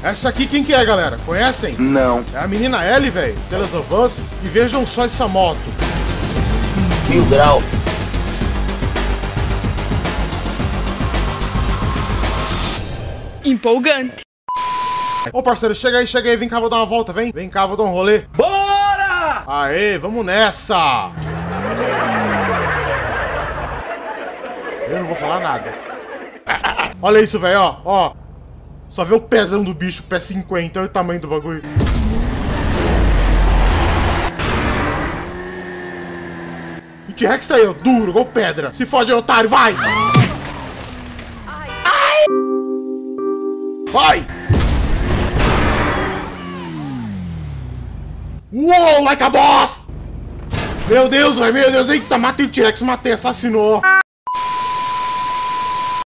Essa aqui quem que é, galera? Conhecem? Não. É a menina Ellie, velho. The Last of Us. E vejam só essa moto. 1000 grau. Empolgante. Ô, parceiro, chega aí, vem cá, vou dar uma volta, vem. Vem cá, vou dar um rolê. Bora! Aê, vamos nessa! Eu não vou falar nada. Olha isso, velho, ó. Só vê o pezão do bicho, pé 50, olha o tamanho do bagulho. O T-Rex tá aí, ó, duro, igual pedra. Se fode, otário, vai! Vai! Uou, like a boss! Meu Deus, velho, meu Deus. Eita, matei o T-Rex, assassinou.